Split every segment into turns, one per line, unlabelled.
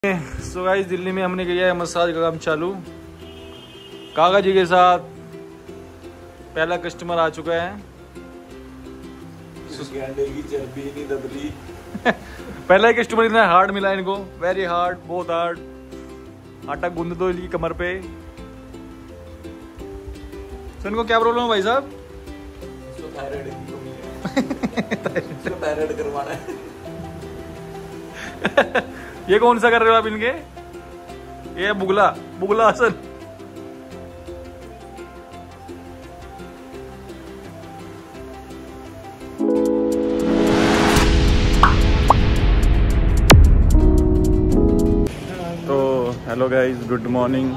So guys Delhi में हमने किया है मसाज का काम चालू। काका जी के साथ पहला कस्टमर आ चुका है।
की चर्बी नहीं दब रही।
पहला ही कस्टमर इतना हार्ड मिला इनको, वेरी हार्ड, बहुत हार्ड। आटा गूंद दो इनकी कमर पे। तो इनको क्या प्रॉब्लम है भाई साहब?
थायराइड की कमी है। थायराइड करवाना है।
ये कौन सा कर रहे हो आप इनके? ये बुगला बुगला आसन। तो हेलो गाइस, गुड मॉर्निंग।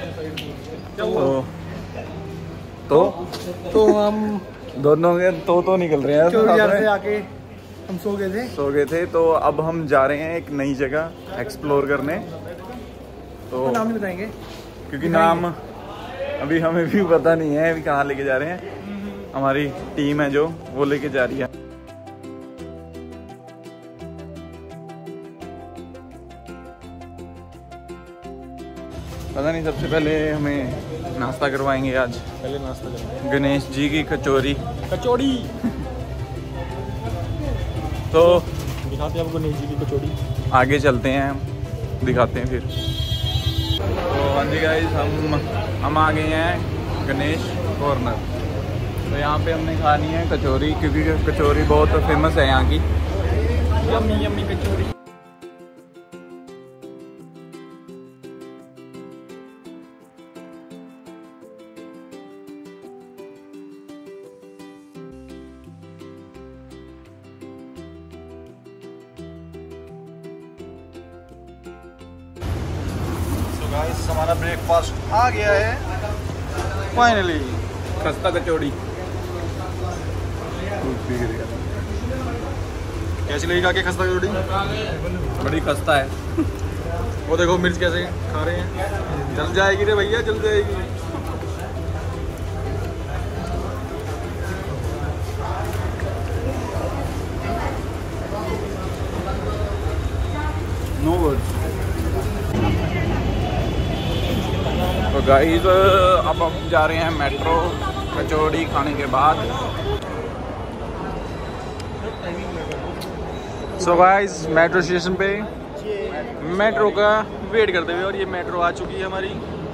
तो हम दोनों के तो निकल रहे हैं।
से आके हम सो गए थे।
तो अब हम जा रहे हैं एक नई जगह एक्सप्लोर करने। तो
नाम नहीं बताएंगे
क्योंकि नाम अभी हमें भी पता नहीं है अभी कहाँ लेके जा रहे हैं। हमारी टीम है जो वो लेके जा रही है। पता नहीं, सबसे पहले हमें नाश्ता करवाएंगे आज।
पहले नाश्ता करेंगे
गणेश जी की कचौरी। तो
दिखाते हैं आपको गणेश जी की कचौड़ी।
आगे चलते हैं, हम दिखाते हैं फिर। तो हाँ जी गाइस, हम आ गए हैं गणेश कॉर्नर। तो यहाँ पे हमने खानी है कचौरी, क्योंकि कचौरी बहुत फेमस है यहाँ की। यम्मी यम्मी कचौरी। गाइस हमारा ब्रेकफास्ट आ गया है फाइनली। खस्ता कचौड़ी कैसी लगी काके? खस्ता कचौड़ी बड़ी खस्ता है। वो देखो मिर्च कैसे खा रहे हैं। जल जाएगी रे भैया, जल जाएगी। No words. तो गाइस अब हम जा रहे हैं मेट्रो कचौड़ी खाने के बाद। सो गाइस मेट्रो स्टेशन पे मेट्रो का वेट करते हुए, और ये मेट्रो आ चुकी है हमारी।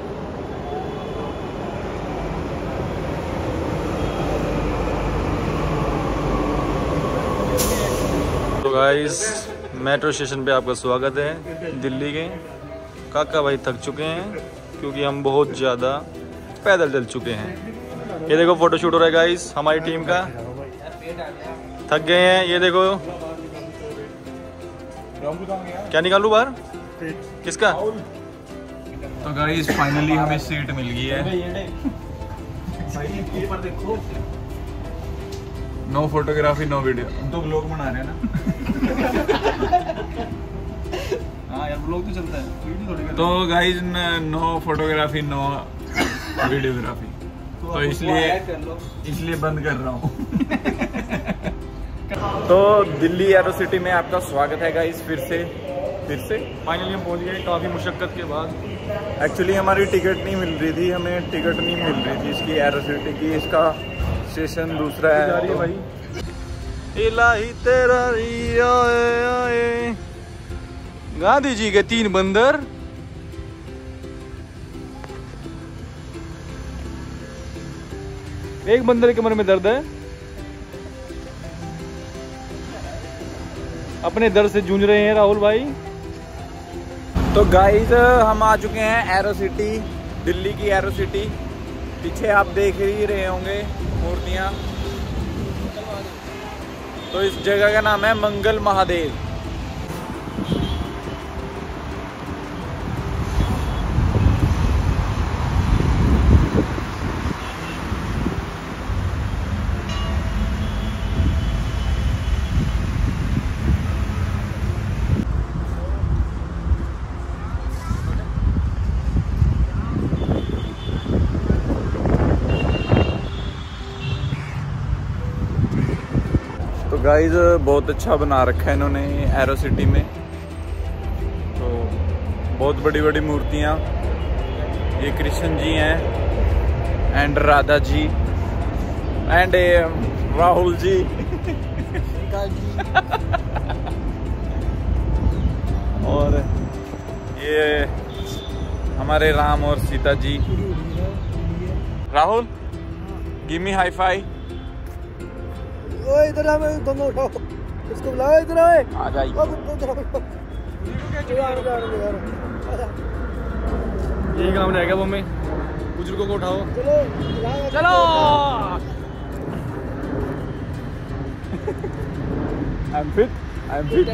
तो गाइस मेट्रो स्टेशन पे आपका स्वागत है दिल्ली के। काका भाई थक चुके हैं क्योंकि हम बहुत ज़्यादा पैदल चल चुके हैं। ये देखो फोटो शूट हो रहा है गाइस हमारी टीम का। थक गए हैं। ये देखो क्या निकालूं बाहर? किसका? तो गाइस फाइनली हमें सीट मिल गई है। No photography no video. हम तो व्लॉग बना रहे हैं ना। हाँ यार व्लॉग तो चलता है, वीडियो थोड़ी। तो guys no photography no videography, तो इसलिए बंद कर रहा हूँ। तो दिल्ली एरो सिटी में आपका स्वागत है गाइस। फिर से फाइनली हम पहुंच गए काफ़ी मुशक्कत के बाद। एक्चुअली हमारी टिकट नहीं मिल रही थी, हमें टिकट नहीं मिल रही थी इसकी एरो सिटी की। इसका स्टेशन दूसरा है तो भाई। इलाही तेरा आए गांधी जी के 3 बंदर। एक बंदर के कमर में दर्द है, अपने दर्द से जूझ रहे हैं राहुल भाई। तो गाइस हम आ चुके हैं एरो सिटी, दिल्ली की एरो सिटी। पीछे आप देख ही रहे होंगे मूर्तियां। तो इस जगह का नाम है मंगल महादेव। गाइस बहुत अच्छा बना रखा है इन्होंने एरो सिटी में। तो बहुत बड़ी बड़ी मूर्तियाँ। ये कृष्ण जी हैं एंड राधा जी एंड राहुल जी और ये हमारे राम और Sita ji. Rahul give me high five.
ओए इधर आ, दोनों उठाओ इसको बुलाओ, इधर आए।
आ जाइए।
यही काम रहेगा वो में, बुजुर्गों को उठाओ। चलो
I'm fit.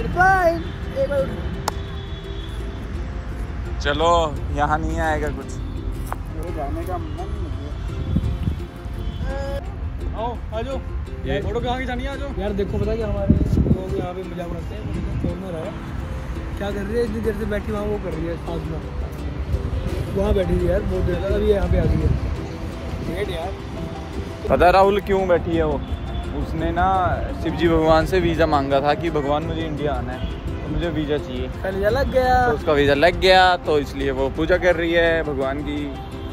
चलो यहाँ नहीं आएगा कुछ। मेरे जाने का मन नहीं है।
आओ आ जाओ। ये फोटो कहाँ की जानी है? आ जाओ यार। देखो पता है कि हमारे लोग यहाँ पे मजाक उड़ाते हैं, मुझे फोन में रहा है क्या कर रही है, इतनी देर से बैठी वहाँ वो कर रही है साथ में, वहाँ बैठी थी यार बहुत देर तक, अभी यहाँ पे आ गई है। वेट यार।
पता है राहुल क्यों बैठी है वो? उसने ना शिवजी भगवान से वीज़ा मांगा था कि भगवान मुझे इंडिया आना है तो मुझे वीज़ा चाहिए।
वीज़ा लग गया
तो उसका वीज़ा लग गया तो इसलिए वो पूजा कर रही है भगवान की।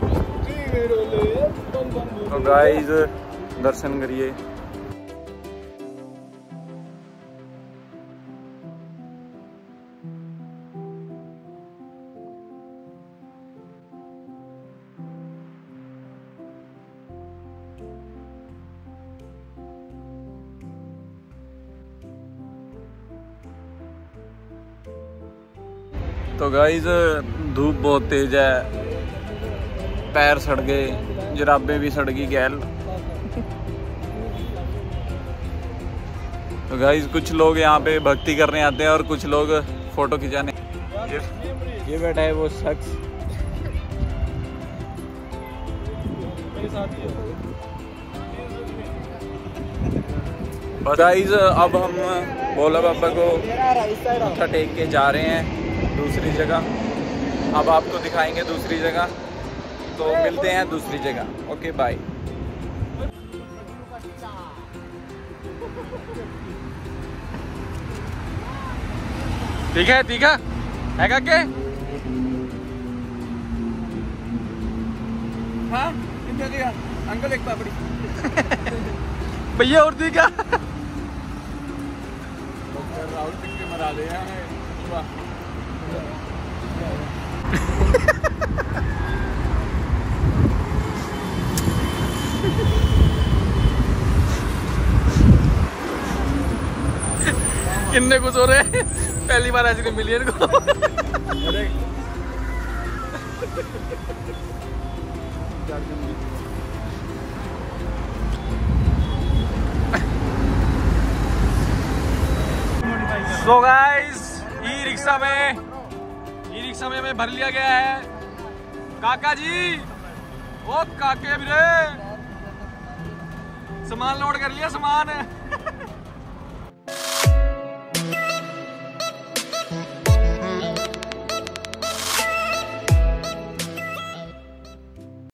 तो गाइस दर्शन करिए। तो गाइस धूप बहुत तेज है, पैर सड़ गए, जराबें भी सड़ गई गैल। तो गाइस कुछ लोग यहाँ पे भक्ति करने आते हैं और कुछ लोग फोटो खिंचाने। ये बैठा है वो शख्स। गाइस अब हम भोला बाबा को मत्था टेक के जा रहे हैं दूसरी जगह। अब आपको दिखाएंगे दूसरी जगह, तो मिलते हैं दूसरी जगह। Okay bye. ठीक है क्या? हाँ अंकल एक पापड़ी भैया और ठीक है। राहुल के मरा दे किन्ने कुछ हो रहे हैं, पहली बार आइसक्रीम मिली है इनको। सो गाइस ई रिक्शा में हमें भर लिया गया है। काका जी, ओ काके वीरे, सामान लोड कर लिया सामान।